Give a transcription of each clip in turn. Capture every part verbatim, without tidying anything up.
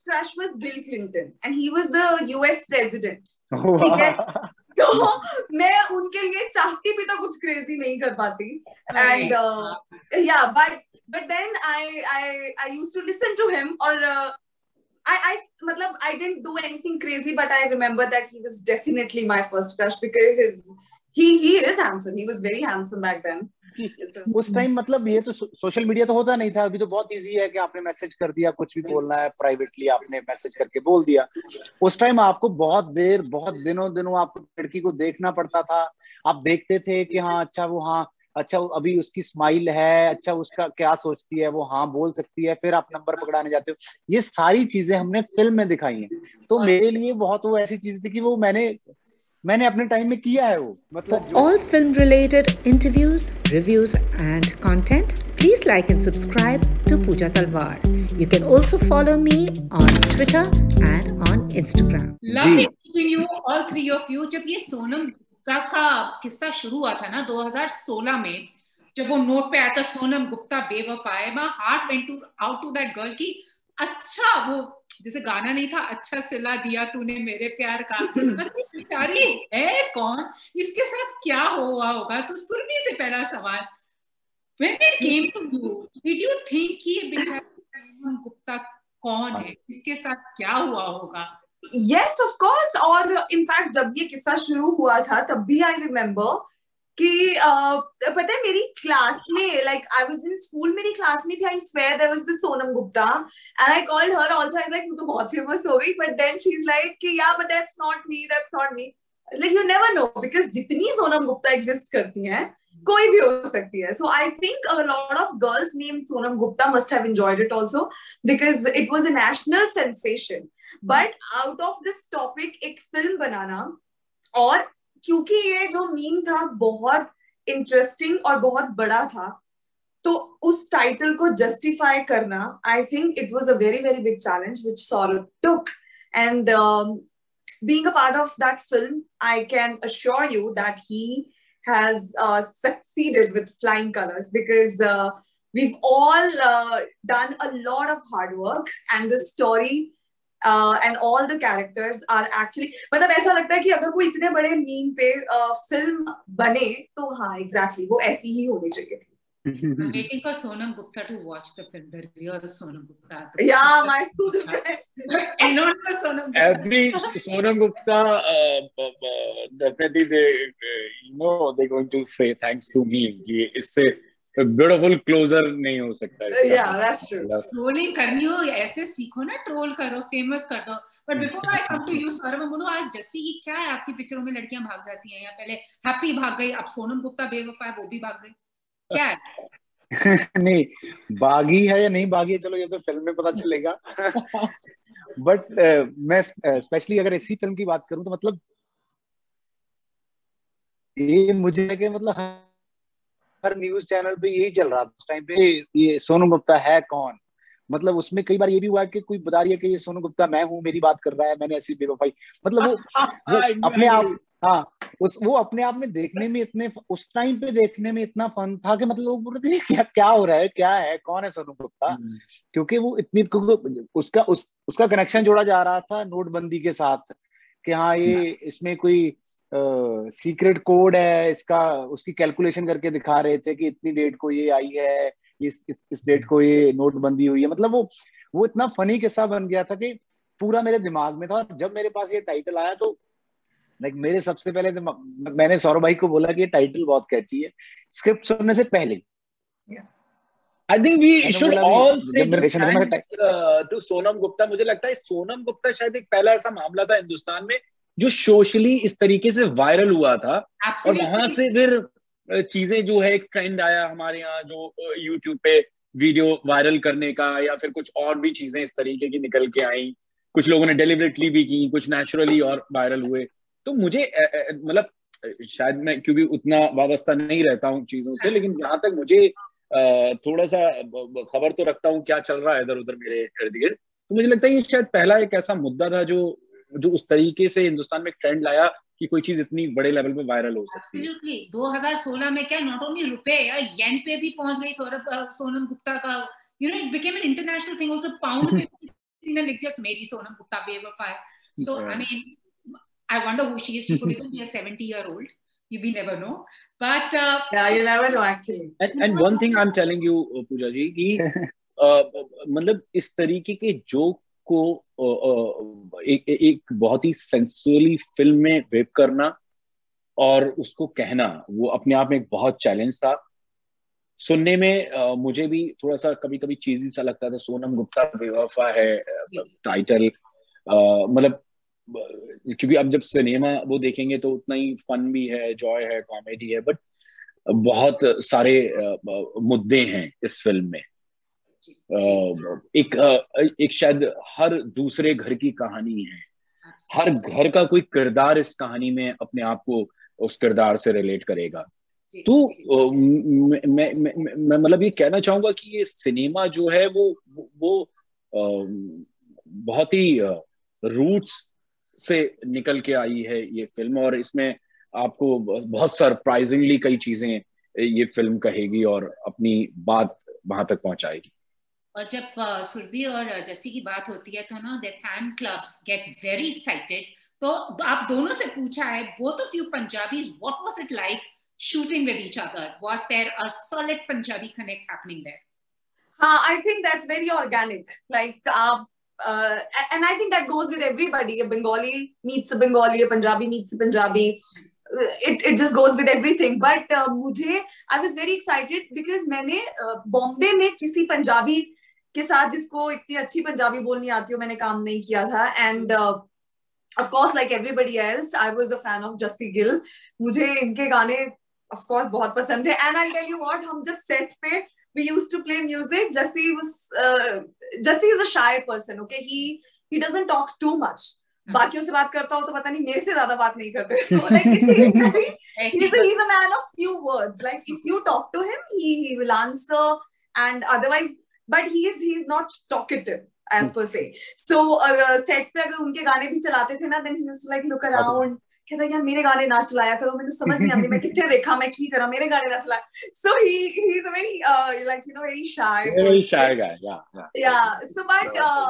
crush was Bill Clinton and he was the U S president. ठीक है, तो मैं उनके लिए चाहती भी तो कुछ crazy नहीं कर पाती. And uh, yeah, but but then I I I used to listen to him or uh, I I मतलब I didn't do anything crazy, but I remember that he was definitely my first crush because his he he is handsome. He was very handsome back then. उस time मतलब ये तो social media तो होता नहीं था. अभी तो बहुत इजी है कि आपने मैसेज कर दिया, कुछ भी बोलना है प्राइवेटली आपने मैसेज करके बोल दिया. उस टाइम आपको बहुत देर बहुत दिनों दिनों आपको लड़की को देखना पड़ता था. आप देखते थे कि हाँ अच्छा वो हाँ अच्छा अभी उसकी स्माइल है, अच्छा उसका क्या सोचती है, वो हाँ बोल सकती है, फिर आप नंबर पकड़ाने जाते हो. ये सारी चीजें हमने फिल्म में दिखाई हैं. तो मेरे लिए बहुत वो ऐसी चीज थी कि वो मैंने मैंने अपने टाइम में किया है वो. मतलब For all film related interviews, reviews and content, please like and subscribe to Pooja Talwar. You can also follow me on Twitter and on Instagram. Lovely meeting you, all three of you. जब ये सोनम गुप्ता का किस्सा शुरू हुआ था ना दो हज़ार सोलह में, जब वो नोट पे आया था सोनम गुप्ता बेवफा है, my heart went to out to that girl कि अच्छा वो जैसे गाना नहीं था अच्छा सिला दिया तूने मेरे प्यार का, बेचारी है कौन, इसके साथ क्या हुआ होगा. तो सुरभि से पहला सवाल, when it came to you, did you think कि ये बेचारी सोनम गुप्ता कौन है, इसके साथ क्या हुआ होगा? Yes, of course. और in fact जब ये किस्सा शुरू हुआ था तब भी I remember कि uh, पता है मेरी क्लास में like I was in school, मेरी क्लास में थी, I swear there was this Sonam Gupta and I called her also. I was like, तू तो बहुत famous हो गई, but then she's like कि yeah but that's not me, that's not me. Like you never know because जितनी Sonam Gupta exist करती हैं कोई भी हो सकती है. So I think a lot of girls named Sonam Gupta must have enjoyed it also because it was a national sensation. But out of this topic एक film बनाना, और क्योंकि ये जो मीम था बहुत इंटरेस्टिंग और बहुत बड़ा था, तो उस टाइटल को जस्टिफाई करना, I think it was a very very big challenge which Saurabh took. And being a part of that film, I can assure you that he has uh, succeeded with flying colors because uh, we've all uh, done a lot of hard work and the story Uh, and all the characters are actually मतलब ऐसा लगता है कि अगर कोई इतने बड़े meme पे फिल्म uh, बने तो हाँ exactly वो ऐसी ही होनी चाहिए थी. I'm waiting for Sonam Gupta to watch the film, the real Sonam Gupta. Yeah, my school friend. And not for Sonam Gupta. Every Sonam Gupta, uh, uh, definitely they, uh, you know, they're going to say thanks to me. ये इससे beautiful closure नहीं हो सकता. Yeah, that's true. Trolling करनी हो ऐसे सीखो ना, ट्रोल करो, फेमस कर दो. But before I come to you Saurabh, बोलो आज जस्सी ये क्या है आपकी पिक्चरों में लड़कियां भाग जाती हैं, या पहले हैप्पी भाग गई, अब सोनम गुप्ता बेवफा है वो भी भाग गई, क्या है? नहीं बागी है या नहीं बागी है चलो ये तो फिल्म में पता चलेगा. बट uh, मैं स्पेशली uh, अगर इसी फिल्म की बात करूं तो मतलब ये मुझे लगे मतलब हर न्यूज चैनल पे यही चल रहा था उस टाइम पे, ये सोनम गुप्ता है कौन. मतलब उसमें कई बार ये भी हुआ कि कोई बता रही है कि ये सोनम गुप्ता मैं हूँ, मेरी बात कर रहा है, मैंने ऐसी बेवफाई. मतलब वो, वो अपने आप हाँ उस वो अपने आप में देखने में इतने उस टाइम पे देखने में इतना फन था कि मतलब लोग बोल रहे थे क्या क्या हो रहा है, क्या है, कौन है सोनम गुप्ता. क्योंकि वो इतनी उसका उस उसका कनेक्शन जोड़ा जा रहा था नोटबंदी के साथ कि हाँ ये इसमें कोई सीक्रेट uh, कोड है इसका, उसकी कैलकुलेशन करके दिखा रहे थे कि इतनी डेट को ये आई है, इस इस, इस डेट को ये नोटबंदी हुई है. मतलब वो वो इतना फनी किस्सा बन गया था कि पूरा मेरे दिमाग में था. और जब मेरे पास ये टाइटल आया तो लाइक मेरे सबसे पहले मैंने सौरभ भाई को बोला कि ये टाइटल बहुत कैची है स्क्रिप्ट सुनने से पहले. I think we should all say thanks uh, to Sonam Gupta. मुझे लगता है सोनम गुप्ता शायद एक पहला ऐसा मामला था हिंदुस्तान में जो सोशली इस तरीके से वायरल हुआ था. Absolutely. और वहां से फिर चीजें जो है एक ट्रेंड आया हमारे यहाँ जो यूट्यूब पे वीडियो वायरल करने का, या फिर कुछ और भी चीजें इस तरीके की निकल के आई. कुछ लोगों ने डेलिबरेटली भी की, कुछ नेचुरली और वायरल हुए. तो मुझे मतलब शायद मैं क्योंकि उतना वाबस्ता नहीं रहता हूँ चीजों से, लेकिन जहां तक मुझे थोड़ा सा खबर तो रखता हूँ क्या चल रहा है इधर उधर मेरे इर्द गिर्द, तो मुझे लगता है ये शायद पहला एक ऐसा मुद्दा था जो जो उस तरीके से हिंदुस्तान में ट्रेंड लाया कि कोई चीज इतनी बड़े लेवल पे वायरल हो सकती है. Absolutely. दो हज़ार सोलह में क्या नॉट ओनली रुपए या येन पे भी पहुंच गई सौरभ सोनम गुप्ता का, you know it became an international thing also. Pound पे किसी ने लिख दिया मेरी सोनम गुप्ता बेवफा है. So I mean, I wonder who she is. She could even be a seventy year old. You we never know. But uh, yeah, you never know actually. And, and one thing I'm telling you, Pooja ji, कि मतलब इस तरीके के joke को एक एक बहुत ही सेंसुअली film में वेब करना और उसको कहना, वो अपने आप में एक बहुत चैलेंज था. सुनने में uh, मुझे भी थोड़ा सा कभी कभी चीजी सा लगता था. सोनम गुप्ता बेवफा है टाइटल, uh, मतलब क्योंकि अब जब सिनेमा वो देखेंगे तो उतना ही फन भी है, जॉय है, कॉमेडी है, बट बहुत सारे uh, मुद्दे हैं इस फिल्म में. uh, एक uh, एक शायद हर दूसरे घर की कहानी है, हर घर का कोई किरदार इस कहानी में अपने आप को उस किरदार से रिलेट करेगा. तो uh, मैं मैं मतलब ये कहना चाहूंगा कि ये सिनेमा जो है वो वो uh, बहुत ही रूट्स uh, से निकल के आई है ये फिल्म, और इसमें आपको बहुत सरप्राइजिंगली कई चीजें ये फिल्म कहेगी और अपनी बात वहां तक पहुंचाएगी. और जब uh, सुरभि और जैसी की बात होती है तो ना their fan clubs get very excited. तो आप दोनों से पूछा है, both of you Punjabis, what was it like shooting with each other? Was there a solid Punjabi connect happening there? Uh, I think that's very organic. Like, uh, uh, and I think that goes with everybody. A Bengali meets a Bengali, a Punjabi meets a Punjabi. It it just goes with everything. But uh, मुझे I was very excited because मैंने Bombay uh, में किसी पंजाबी के साथ जिसको इतनी अच्छी पंजाबी बोलनी आती हो मैंने काम नहीं किया था. And uh, of course, like everybody else, I was a fan of Jassi Gill. मुझे इनके गाने of course बहुत पसंद थे. And I'll tell you what, हम जब set पे we used to play music, Jassi was uh, Jassi is a shy person. Okay, he he doesn't talk too much. बाकियों से बात करता हो तो पता नहीं मेरे से ज्यादा बात नहीं करते. So like he's he's a, he's a man of few words. Like if you talk to him, he he will answer, and otherwise, but he is he is not talkative as per se. So uh, set पे अगर उनके गाने भी चलाते थे ना, then he used to like look around. कहता यार मेरे गाने ना चलाया करो, मैंने समझ नहीं आती मैं कितने देखा मैं की करा, मेरे गाने ना चलाया. So he he's a very uh, like you know very shy very shy guy. Yeah yeah yeah. So but uh,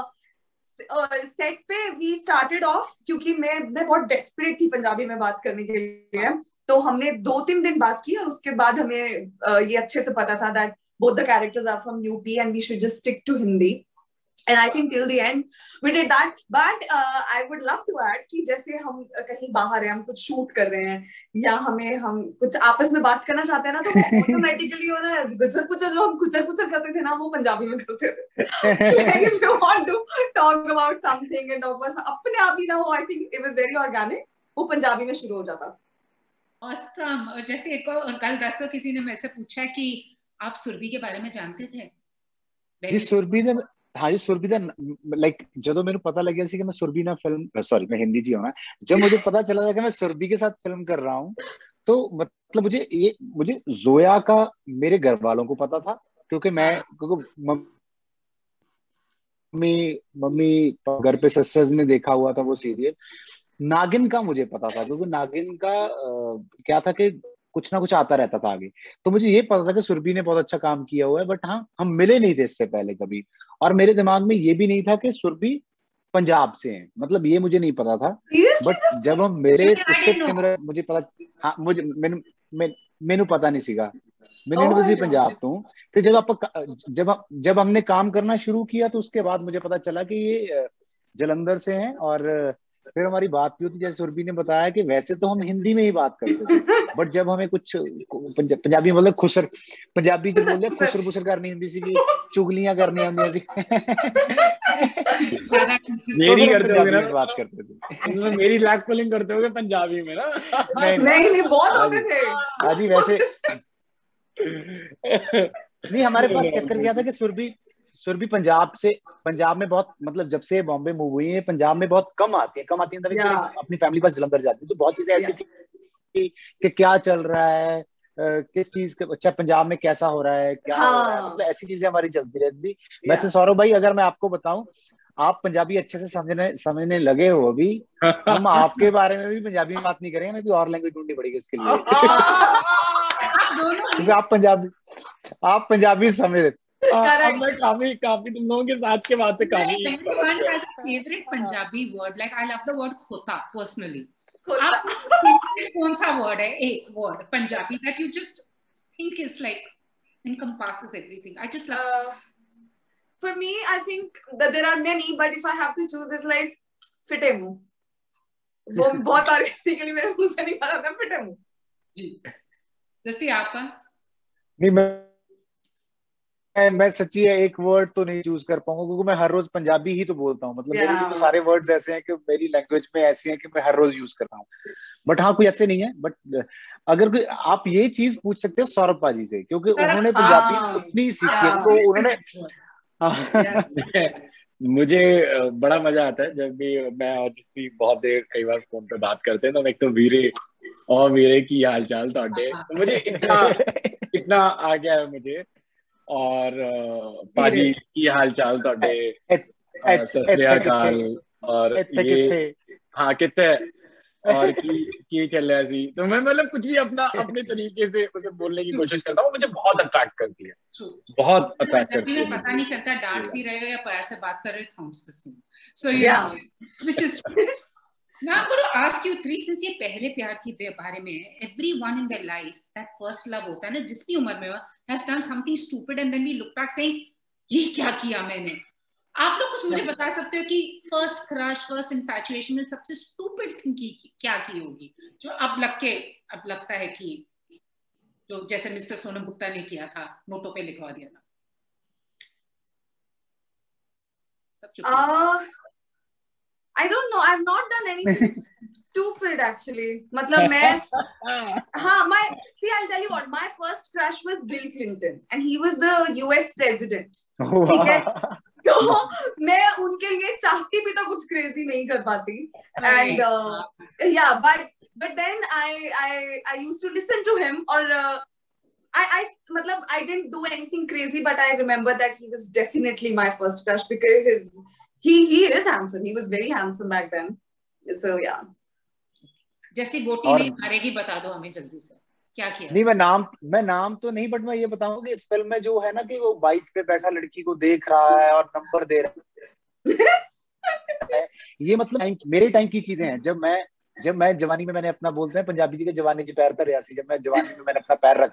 set पे वी स्टार्टेड ऑफ, क्योंकि मैं मैं बहुत डेस्परेट थी पंजाबी में बात करने के लिए, तो हमने दो तीन दिन बात की और उसके बाद हमें uh, ये अच्छे से पता था that both the characters are from UP and we should just stick to Hindi. And I think till the end we did that. But uh, I would love to add कि जैसे हम कहीं बाहर हैं, हम कुछ शूट कर रहे हैं या हमें हम कुछ आपस में बात करना चाहते हैं ना, तो वो ऑटोमेटिकली हो ना गुजर पुचर जो हम गुजर पुचर करते थे ना, वो पंजाबी में करते थे. Like if you want to talk about something and बस अपने आप ही ना हो, I think it was very organic, वो पंजाबी में शुरू हो जाता. Awesome. जैसे एक और कल दसो किसी ने मेरे से पूछा कि आप सुरभि के बारे में जानते थे? जी सुरभि ने हाँ जी सुरभि ਦਾ लाइक ਜਦੋਂ ਮੈਨੂੰ पता लग गया ਸੀ कि मैं सुरभि ना फिल्म सॉरी मैं हिंदी जी होना, जब मुझे पता चला था कि मैं सुरभि के साथ फिल्म कर रहा हूँ, तो मतलब मुझे ये मुझे जोया का मेरे घर वालों को पता था, क्योंकि मैं क्योंकि मम्मी मम्मी घर पे सिस्टर्स ने देखा हुआ था वो सीरियल. नागिन का मुझे पता था, क्योंकि नागिन का आ, क्या था कि कुछ ना कुछ आता रहता था आगे, तो मुझे ये पता था कि सुरभि ने बहुत अच्छा काम किया हुआ है. बट हाँ, हम मिले नहीं थे इससे पहले कभी, और मेरे दिमाग में ये भी नहीं था कि सुरभि पंजाब से हैं, मतलब ये मुझे नहीं पता था. बट जब हम मेरे उससे कैमरा मुझे पता हाँ मुझे मैंने मैंने पता नहीं सीगा मैंने यूनिवर्सिटी पंजाब तो हूँ. तो जब आप जब जब हमने काम करना शुरू किया तो उसके बाद मुझे पता चला कि ये जलंधर से हैं, और फिर हमारी बात भी होती, जैसे सुरभि ने बताया कि वैसे तो हम हिंदी में ही बात करते थे, बट जब हमें कुछ पंजाबी मतलब खुसर पंजाबी जो बोलते हैं खुसर खुसर करनी हिंदी सी, चुगलियां करनी आती सी, मेरी करते होगे ना बात करते थे, मेरी लैक पुलिंग करते होगे पंजाबी में ना. नहीं नहीं बहुत होते थे हाजी. वैसे नहीं, हमारे पास चक्कर क्या था कि सुरभि सुरभि पंजाब से पंजाब में बहुत मतलब जब से बॉम्बे मूव हुई है पंजाब में बहुत कम आती है कम आती है yeah. अपनी फैमिली पास जलंधर जाती है, तो बहुत चीजें ऐसी yeah. थी कि क्या चल रहा है, किस चीज का अच्छा पंजाब में कैसा हो रहा है क्या हाँ. हो रहा है, मतलब ऐसी चीजें हमारी चलती रहती थी. yeah. वैसे सौरभ भाई अगर मैं आपको बताऊं, आप पंजाबी अच्छे से समझने समझने लगे हो अभी, हम आपके बारे में भी पंजाबी में बात नहीं करेंगे, हमें कोई और लैंग्वेज ढूंढनी पड़ेगी इसके लिए. क्योंकि आप पंजाबी आप पंजाबी समझ अब मैं काफी काफी तुम लोगों के साथ के बाद से काफी everyone has a favorite Punjabi word. Like I love the word khota personally. आपका कौन सा word है, एक word Punjabi that you just think is like encompasses everything? I just love. Uh, for me, I think that there are many, but if I have to choose, it's like fitemu. वो बहुत organically मेरे मुंह से नहीं आ रहा था, fitemu. जी. जैसे आपका? नहीं, मैं मैं सच्ची है एक वर्ड तो नहीं चूज कर पाऊंगा क्योंकि मैं हर रोज पंजाबी ही तो बोलता हूँ. मतलब मेरे लिए तो सारे वर्ड्स ऐसे हैं कि मेरी लैंग्वेज में ऐसे हैं कि मैं हर रोज यूज करता हूँ. बट हाँ, कोई ऐसे नहीं है. बट अगर कोई आप ये चीज पूछ सकते हो सौरभ पाजी से, क्योंकि उन्होंने पंजाबी उतनी सीखी है, तो उन्होंने मुझे बड़ा मजा आता है जब भी मैं और जिसकी बहुत देर कई बार फोन पे बात करते हैं तो एक तो वीरे और वीरे की हाल चाल तोड़े, तो मुझे इतना इतना आ गया है मुझे. और पाजी की हाल चाल तोड़े, और ये हाँ कितने और की की चल रहा सी, तो मैं मतलब कुछ भी अपना अपने तरीके से उसे बोलने की कोशिश करता हूँ. मुझे बहुत अट्रैक्ट करती है, बहुत अट्रैक्ट करती है. पता नहीं चलता डांट भी रहे हो या पैर से बात कर रहे हो, sounds the same. So yeah, which is now I'm going to ask you three, since ये पहले प्यार के बारे में है, everyone in their life that first love होता है ना, जिस भी उम्र में हो, has done something stupid and then we look back saying ये क्या किया मैंने. आप लोग कुछ मुझे बता सकते हो कि फर्स्ट क्रश, फर्स्ट इन्फैचुएशन में सबसे स्टूपिड थिंग की क्या की होगी जो अब लग के अब लगता है कि जो जैसे मिस्टर सोनम गुप्ता ने किया था, नोटों पे लिखवा दिया था? I don't know, I have not done anything stupid actually. मतलब मैं हाँ my see I'll tell you what, my first crush was Bill Clinton and he was the U S president. ठीक है, तो मैं उनके लिए चाहती भी तो कुछ क्रेजी नहीं कर पाती. And uh, yeah, but but then I I I used to listen to him or uh, I I मतलब I didn't do anything crazy, but I remember that he was definitely my first crush because his he he is handsome. He was very handsome back then. So yeah. जैसे बोटी नहीं मारेगी, बता दो हमें जल्दी से क्या किया. नहीं, मैं नाम मैं नाम तो नहीं, बट मैं ये बताऊंगा कि इस फिल्म में जो है ना कि वो बाइक पे बैठा लड़की को देख रहा है और नंबर दे रहा है. ये मतलब मेरे टाइम की चीजें हैं. जब मैं जब मैं जवानी में, मैंने अपना बोलते हैं पंजाबी जी के जवानी च पैर धरिया सी, जब मैं जवानी में मैंने अपना पैर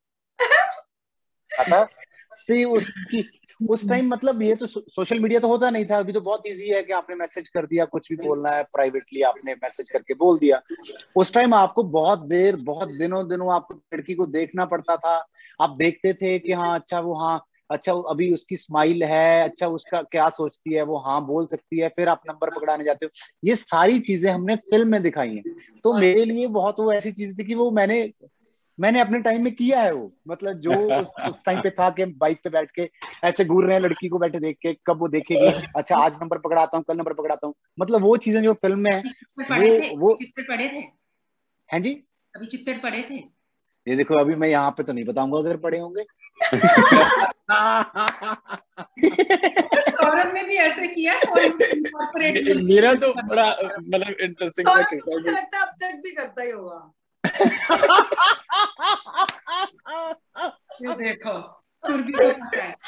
रखा था, तो उसकी उस टाइम मतलब ये तो सोशल मीडिया तो होता नहीं था. अभी तो बहुत इजी है कि आपने मैसेज कर दिया, कुछ भी बोलना है प्राइवेटली आपने मैसेज करके बोल दिया. उस टाइम आपको बहुत देर बहुत दिनों दिनों आपको लड़की को देखना पड़ता था. आप देखते थे कि हाँ अच्छा वो हाँ अच्छा अभी उसकी स्माइल है, अच्छा उसका क्या सोचती है, वो हाँ बोल सकती है, फिर आप नंबर पकड़ाने जाते हो. ये सारी चीजें हमने फिल्म में दिखाई हैं. तो मेरे लिए बहुत वो ऐसी चीज थी कि वो मैंने मैंने अपने टाइम में किया है. वो मतलब जो उस उस टाइम पे था कि बाइक पे बैठ के ऐसे घूर रहे हैं, लड़की को बैठे देख के, कब वो देखेगी, अच्छा आज नंबर पकड़ाता हूँ, कल नंबर पकड़ाता हूँ. मतलब वो चीजें जो फिल्म में है वो वो चित्तर पढ़े थे. हैं जी, अभी चित्तर पढ़े थे. ये देखो, अभी मैं यहाँ पे तो नहीं बताऊंगा अगर पढ़े होंगे. सौरभ ने भी ऐसे किया और मेरा तो बड़ा मतलब इंटरेस्टिंग लगता है अब तक भी करता ही होगा. ये देखो सुरभि को पता है.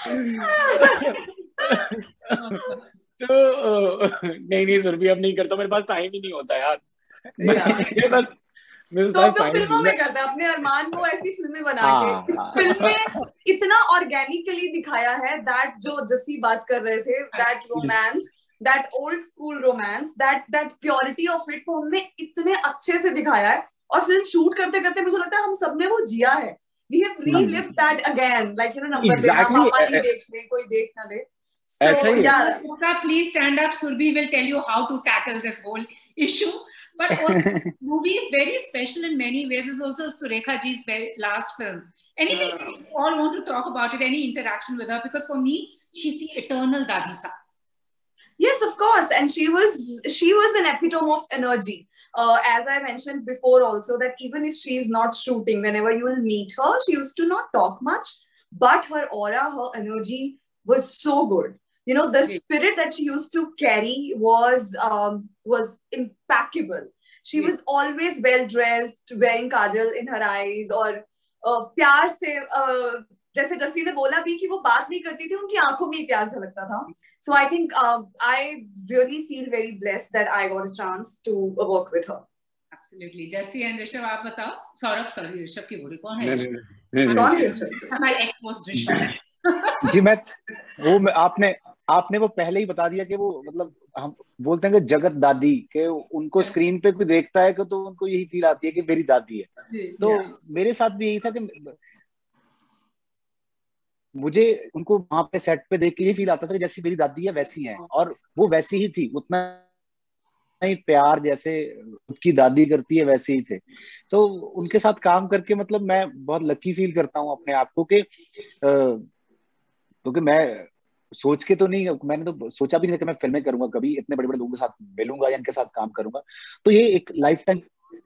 तो नहीं नहीं सुरभि अब नहीं करता, मेरे पास टाइम ही नहीं होता यार. मेरे पास तो अब तो फिल्मों में करता है अपने अरमान को, ऐसी फिल्में बना के. इस फिल्म में इतना ऑर्गेनिकली दिखाया है दैट जो जस्सी बात कर रहे थे, that romance, that old school romance, that that purity of it को हमने इतने अच्छे से दिखाया है. और फिल्म शूट करते करते मुझे लगता है हम सबने वो जिया है. We have relived that again, like you know, number exactly. पापा नहीं देख ले, कोई देख ना ले. So yeah, please stand up. Surbi will tell you how to tackle this whole issue. But the movie is very special in many ways. It's also Surekha ji's very last film. Anything uh, you all want to talk about it? Any interaction with her? Because for me, she's the eternal Dadisa. Yes, of course, and she was she was an epitome of energy. Uh, as I mentioned before, also that even if she's not shooting, whenever you will meet her, she used to not talk much, but her aura, her energy was so good. You know, the spirit that she used to carry was um, was impeccable. She was always well dressed, wearing kajal in her eyes, or uh, प्यार से uh, जैसे जस्सी ने बोला भी कि वो बात नहीं करती थी, उनकी आंखों में ही प्यार झलकता था. So I think uh, I really feel very blessed that I got a chance to work with her. Absolutely. Jesse and Rishabh, आप बताओ. सौरभ, sorry, ऋषभ की बोली कौन है? कौन है ऋषभ? हमारा ex host ऋषभ. जी मैं वो आपने आपने वो पहले ही बता दिया कि वो मतलब हम बोलते हैं कि जगत दादी के उनको स्क्रीन पे कोई देखता है तो उनको यही फील आती है कि मेरी दादी है. तो मेरे साथ भी यही था कि मुझे उनको वहां पे सेट पे देख के ये फील आता था कि जैसी मेरी दादी है वैसी है, और वो वैसी ही थी, उतना ही प्यार जैसे उसकी दादी करती है वैसे ही थे. तो उनके साथ काम करके मतलब मैं बहुत लकी फील करता हूँ अपने आप को कि क्योंकि मैं सोच के तो नहीं, मैंने तो सोचा भी नहीं था कि मैं फिल्में करूंगा कभी, इतने बड़े बड़े लोगों के साथ मिलूंगा या इनके साथ काम करूंगा. तो ये एक लाइफ टाइम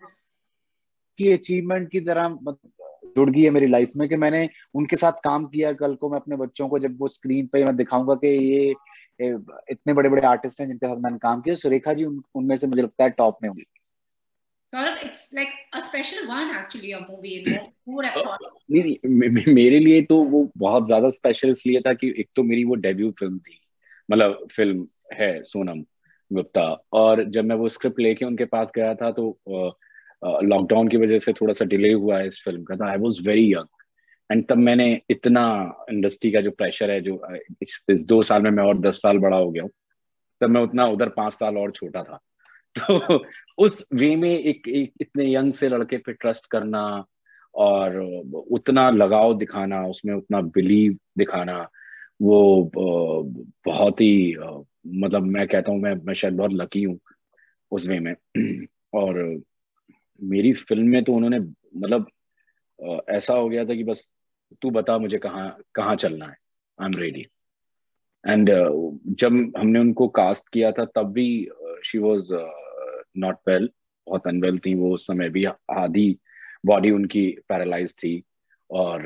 की अचीवमेंट की तरह जुड़ गई है मेरी लाइफ में कि मैंने उनके साथ काम किया. कल को मैं अपने बच्चों को जब वो स्क्रीन पे मैं दिखाऊंगा कि ये इतने बड़े बड़े आर्टिस्ट हैं जिनके साथ मैंने काम किया, सुरेखा जी उन, उनमें से मुझे लगता है टॉप में होंगी. Saurabh, it's like a special one actually, a movie. Who would have thought? नहीं, मेरे लिए तो वो बहुत ज्यादा स्पेशल इसलिए था कि एक तो मेरी वो डेब्यू फिल्म थी, मतलब फिल्म है सोनम गुप्ता, और जब मैं वो स्क्रिप्ट लेके उनके पास गया था तो लॉकडाउन की वजह से थोड़ा सा डिले हुआ है इस फिल्म का. था I was very young and तब मैंने इतना इंडस्ट्री का जो प्रेशर है जो इस, इस दो साल में मैं और दस साल बड़ा हो गया हूँ, तब मैं उतना उधर पांच साल और छोटा था. तो उस वे में एक, एक इतने यंग से लड़के पे ट्रस्ट करना और उतना लगाव दिखाना, उसमें उतना बिलीव दिखाना, वो बहुत ही मतलब मैं कहता हूँ मैं मैं शायद बहुत लकी हूँ उस वे में. और मेरी फिल्म में तो उन्होंने मतलब ऐसा हो गया था कि बस तू बता मुझे कहाँ कहाँ चलना है, आई एम रेडी. एंड जब हमने उनको कास्ट किया था तब भी शी वॉज नॉट वेल, बहुत अनवेल थी वो उस समय भी, आधी बॉडी उनकी पैरालाइज थी और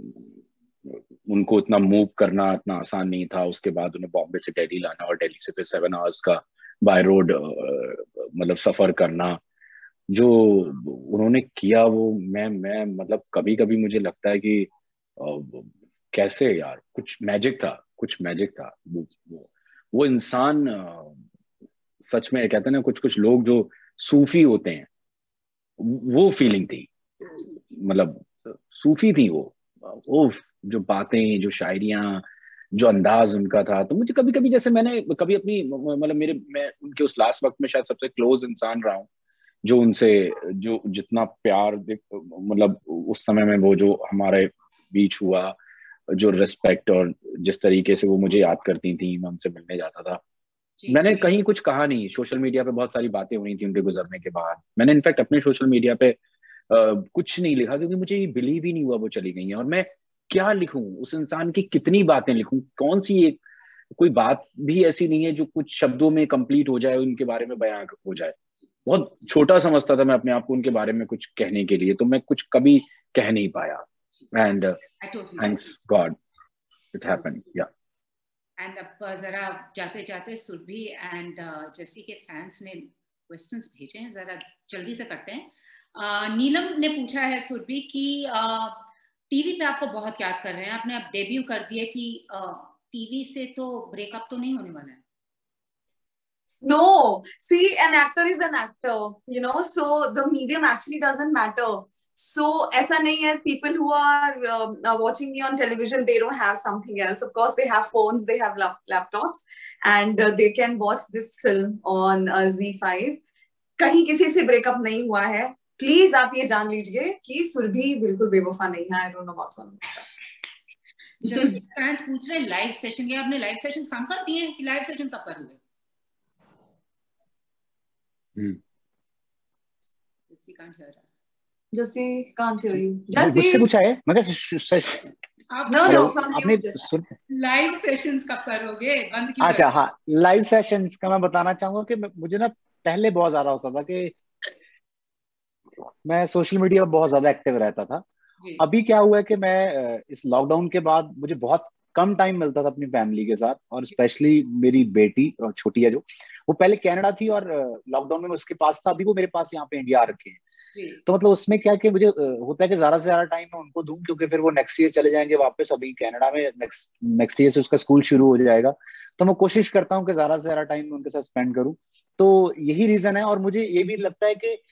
uh, उनको इतना मूव करना इतना आसान नहीं था. उसके बाद उन्हें बॉम्बे से दिल्ली लाना और दिल्ली से फिर सेवन आवर्स का बाय रोड uh, मतलब सफर करना जो उन्होंने किया, वो मैं मैं मतलब कभी कभी मुझे लगता है कि uh, कैसे यार कुछ मैजिक था, कुछ मैजिक था. वो, वो, वो इंसान uh, सच में कहते हैं ना कुछ कुछ लोग जो सूफी होते हैं, वो फीलिंग थी, मतलब सूफी थी वो वो जो बातें, जो शायरियां, जो अंदाज उनका था. तो मुझे कभी कभी जैसे मैंने कभी अपनी मतलब मेरे मैं उनके उस लास्ट वक्त में शायद सबसे क्लोज इंसान रहा हूँ जो उनसे जो जितना प्यार मतलब उस समय में वो जो हमारे बीच हुआ, जो रिस्पेक्ट और जिस तरीके से वो मुझे याद करती थी, मैं उनसे मिलने जाता था. मैंने कहीं कुछ कहा नहीं, सोशल मीडिया पे बहुत सारी बातें हो रही थी उनके गुजरने के बाद. मैंने इनफैक्ट अपने सोशल मीडिया पे आ, कुछ नहीं लिखा क्योंकि मुझे ये बिलीव ही नहीं हुआ वो चली गई हैं. और मैं क्या लिखूं, उस इंसान की कितनी बातें लिखूं, कौन सी एक कोई बात भी ऐसी नहीं है जो कुछ शब्दों में कंप्लीट हो जाए, उनके बारे में बयां हो जाए. बहुत छोटा समझता था मैं अपने आप को उनके बारे में कुछ कहने के लिए, तो मैं कुछ कभी कह नहीं पाया. And thanks God it happened. Yeah and अब जरा जाते जाते सुरभि एंड जैसी के फैंस ने क्वेश्चंस भेजे हैं, जरा जल्दी से करते हैं. uh, नीलम ने पूछा है सुरभि कि टीवी uh, पे आपको बहुत याद कर रहे हैं, आपने अब डेब्यू कर दिया कि टीवी uh, से तो ब्रेकअप तो नहीं होने वाला है? No, see, an actor is an actor, you know, so the medium actually doesn't matter. So ऐसा नहीं है, people who are um, uh, watching me on television, they don't have something else. Of course, they have phones, they have lap laptops, and uh, they can watch this film on uh, Z five. कहीं किसी से breakup नहीं हुआ है. Please आप ये जान लीजिए कि सुरभि बिल्कुल बेवफा नहीं है. I don't know about someone. जैसे फैंस पूछ रहे हैं लाइव सेशन के, आपने लाइव सेशन काम कर दिए हैं कि लाइव सेशन कब करोगे? हम्म. Jesse can't hear us. Jesse can't hear you. Jesse मुझसे पूछा है, मैं क्या No, no, from you. Live sessions कब करोगे? बंद क्यों? अच्छा हाँ, लाइव सेशंस का मैं बताना चाहूंगा कि मुझे ना पहले बहुत ज्यादा होता था कि मैं सोशल मीडिया पर बहुत ज्यादा एक्टिव रहता था. अभी क्या हुआ है कि मैं इस लॉकडाउन के बाद मुझे बहुत कम टाइम मिलता था अपनी फैमिली के साथ, और स्पेशली मेरी बेटी छोटी है जो, वो पहले कनाडा थी और लॉकडाउन में उसके पास था, अभी वो मेरे पास यहाँ पे इंडिया आ रखे हैं. तो मतलब उसमें क्या कि मुझे होता है कि ज्यादा से ज्यादा टाइम मैं उनको दूं, क्योंकि फिर वो नेक्स्ट ईयर चले जाएंगे वापस, अभी कनाडा में नेक्स्ट नेक्स्ट ईयर से उसका स्कूल शुरू हो जाएगा, तो मैं कोशिश करता हूँ कि ज्यादा से ज्यादा टाइम उनके साथ स्पेंड करूँ। तो यही रीजन है। और मुझे ये भी लगता है कि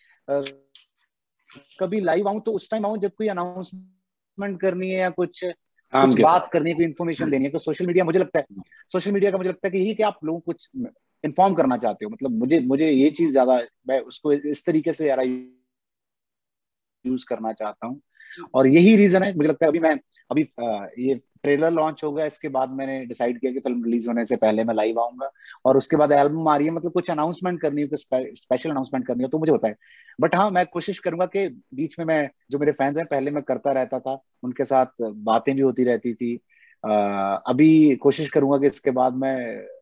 कभी लाइव आऊं तो उस टाइम आऊं जब कोई अनाउंसमेंट करनी है या कुछ कुछ बात करनी है, कोई इन्फॉर्मेशन देनी है। तो सोशल मीडिया मुझे लगता है सोशल मीडिया का मुझे लगता है कि यही कि आप लोगों को कुछ इन्फॉर्म करना चाहते हो। मतलब मुझे मुझे ये चीज ज्यादा, मैं उसको इस तरीके से यार यूज करना चाहता हूँ। और यही रीजन है मुझे लगता है। अभी मैं अभी आ, ये ट्रेलर लॉन्च होगा, इसके बाद मैंने डिसाइड किया कि फिल्म रिलीज होने से पहले मैं लाइव आऊंगा, और उसके बाद एल्बम आ रही है, मतलब कुछ अनाउंसमेंट करनी है, कुछ स्पेशल अनाउंसमेंट करनी है, तो मुझे होता है। बट हाँ, मैं कोशिश करूंगा कि बीच में मैं, जो मेरे फैंस हैं पहले मैं करता रहता था, उनके साथ बातें भी होती रहती थी, आ, अभी कोशिश करूंगा कि इसके बाद मैं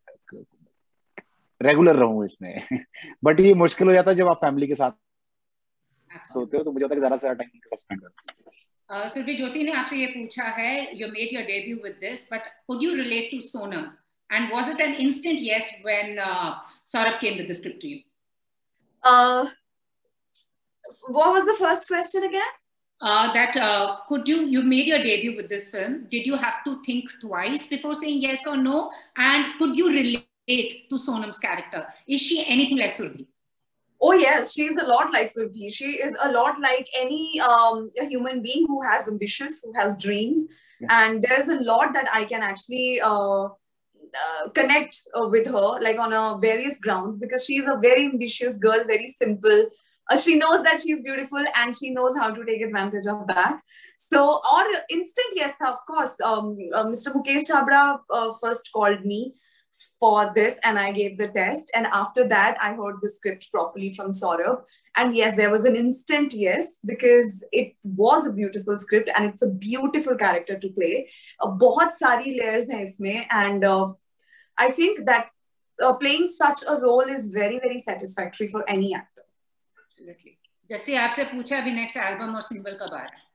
रेगुलर रहूं इसमें। बट ये मुश्किल हो जाता है जब आप फैमिली के साथ सोते हो, तो मुझे होता है कि ज्यादा से ज्यादा टाइम उनके साथ स्पेंड करूं। सुरभि, ज्योति ने आपसे ये पूछा है, you made your debut with this, but could you relate to Sonam? And was it an instant yes when uh, Saurabh came with the script to you? Uh, what was the first question again? Uh, that uh, could you, you made your debut with this film. Did you have to think twice before saying yes or no? And could you relate to Sonam's character? Is she anything like Surbhi? Oh yes, she's a lot like Surbhi. She is a lot like any um, a human being who has ambitions, who has dreams. Yeah. And there's a lot that I can actually uh, uh, connect uh, with her, like on a various grounds, because she's a very ambitious girl, very simple. Uh, she knows that she's beautiful and she knows how to take advantage of that. So, or instant yes, of course. Um, uh, Mister Mukesh Chabra uh, first called me for this and I gave the test, and after that I heard the script properly from Saurabh, and yes, there was an instant yes, because it was a beautiful script and it's a beautiful character to play. uh, बहुत सारी layers हैं इसमें, and uh, I think that uh, playing such a role is very very satisfactory for any actor. Absolutely. जैसे आपसे पूछा अभी next album और single कब आ रहा है?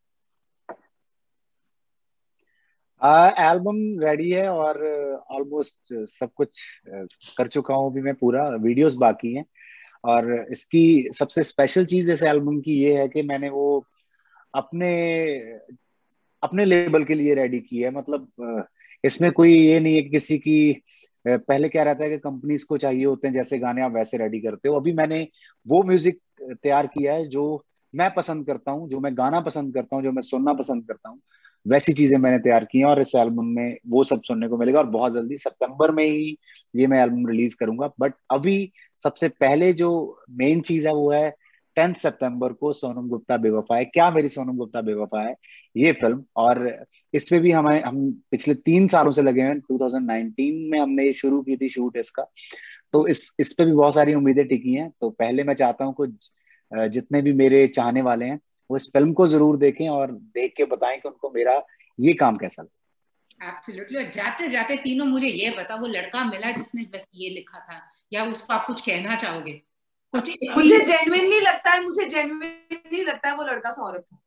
एल्बम uh, रेडी है और ऑलमोस्ट uh, सब कुछ uh, कर चुका हूँ अभी मैं पूरा, वीडियोस बाकी हैं। और इसकी सबसे स्पेशल चीज इस एल्बम की ये है कि मैंने वो अपने अपने लेबल के लिए रेडी की है। मतलब uh, इसमें कोई ये नहीं है कि किसी की uh, पहले क्या रहता है कि कंपनीज को चाहिए होते हैं जैसे गाने आप वैसे रेडी करते हो। अभी मैंने वो म्यूजिक तैयार किया है जो मैं पसंद करता हूँ, जो मैं गाना पसंद करता हूँ, जो मैं सुनना पसंद करता हूँ, वैसी चीजें मैंने तैयार की हैं। और इस एल्बम में वो सब सुनने को मिलेगा, और बहुत जल्दी सितंबर में ही ये मैं एल्बम रिलीज करूंगा। बट अभी सबसे पहले जो मेन चीज है वो है टेंथ सितंबर को सोनम गुप्ता बेवफा है, क्या मेरी सोनम गुप्ता बेवफा है, ये फिल्म। और इसमें भी हमें हम पिछले तीन सालों से लगे हैं, दो हज़ार उन्नीस में हमने ये शुरू की थी शूट इसका, तो इस इस पे भी बहुत सारी उम्मीदें टिकी हैं। तो पहले मैं चाहता हूँ कुछ जितने भी मेरे चाहने वाले हैं वो इस फिल्म को जरूर देखें और देख के बताएं कि उनको मेरा ये काम कैसा लगा। एब्सोल्युटली। और जाते जाते तीनों मुझे ये बता, वो लड़का मिला जिसने बस ये लिखा था, या उसको आप कुछ कहना चाहोगे? कुछ मुझे जेन्युइनली लगता है मुझे जेन्युइनली लगता है वो लड़का सौरभ था।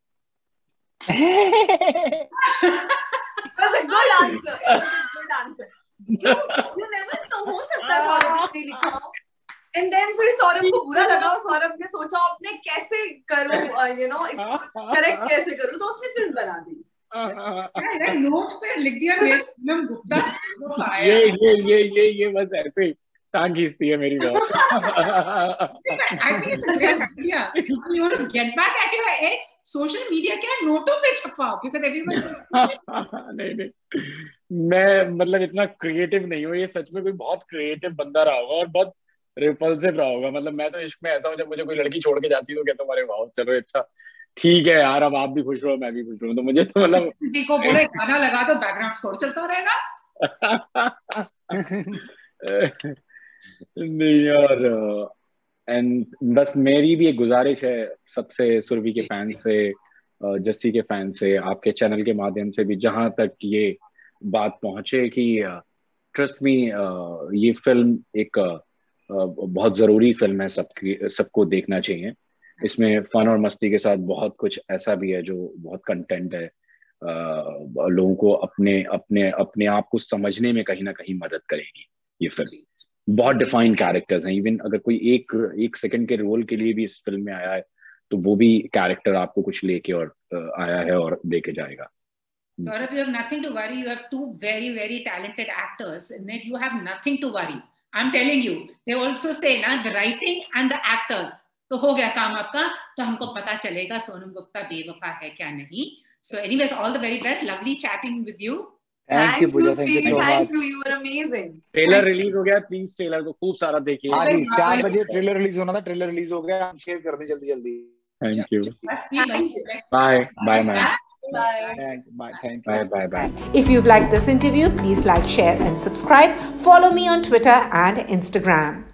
That's a good answer. Good answer. You you never know, हो सकता है सौरभ ने लिखा हो। And then फिर सौरभ को बुरा लगा और सौरभ ने सोचा अपने कैसे करूं, यू नो इसको करेक्ट कैसे करूं, तो उसने फिल्म बना दी। यार नोट पे लिख दिया सोनम गुप्ता वो आया। ये ये ये ये ये बस ऐसे ही टांग खींचती है मेरी बात। I think it's a great idea. You want to get back at your ex? Social media क्या नोटों पे छपाओ, because everyone। नहीं नहीं, मैं मतलब इतना क्रिएटिव नहीं हूँ। ये सच में कोई बहुत क्रिएटिव बंदा रहा होगा और बहुत रिपल्सिव रहा होगा। मतलब मैं तो इश्क में ऐसा हूँ, जब मुझे कोई लड़की छोड़ के जाती है तो कहता हूँ अरे वाह चलो अच्छा ठीक है यार, अब आप भी खुश रहो मैं भी खुश रहूँ। तो मुझे तो मतलब को बोले गाना लगा तो बैकग्राउंड स्कोर चलता रहेगा। नहीं यार, एंड बस मेरी भी एक गुजारिश है सबसे, सुरभि के फैन से, जस्सी के फैन से, आपके चैनल के माध्यम से भी, जहां तक ये बात पहुंचे कि ट्रस्ट मी ये फिल्म एक बहुत जरूरी फिल्म है, सबकी सबको देखना चाहिए। इसमें फन और मस्ती के साथ बहुत कुछ ऐसा भी है जो बहुत कंटेंट है, लोगों को अपने अपने अपने आप को समझने में कहीं ना कहीं मदद करेगी ये फिल्म। बहुत डिफाइंड कैरेक्टर्स हैं, इवन अगर कोई एक एक सेकंड के रोल के लिए भी इस फिल्म में आया है तो वो भी कैरेक्टर आपको कुछ लेके और आया है और लेके जाएगा. Saurabh, you have nothing to worry. You have two very, very talented actors. In it, you have nothing to worry. I'm telling you. They also say ना the writing and the actors. तो हो गया काम आपका. तो हमको पता चलेगा सोनम गुप्ता बेवफा है क्या नहीं. So, anyways, all the very best. Lovely chatting with you. Thank you, Pooja. Thank you so much. Thank you. You were amazing. Trailer release हो गया. प्लीज ट्रेलर को खूब सारा देखिए. हाँ जी, चार बजे ट्रेलर रिलीज होना था. ट्रेलर रिलीज हो गया. हम शेयर कर दें जल्दी जल्दी. Thank you. Thank you. Bye. Bye, man. Bye. Thank you. Bye. Thank you. Bye. Bye. Bye. If you've liked this interview, please like, share, and subscribe. Follow me on Twitter and Instagram.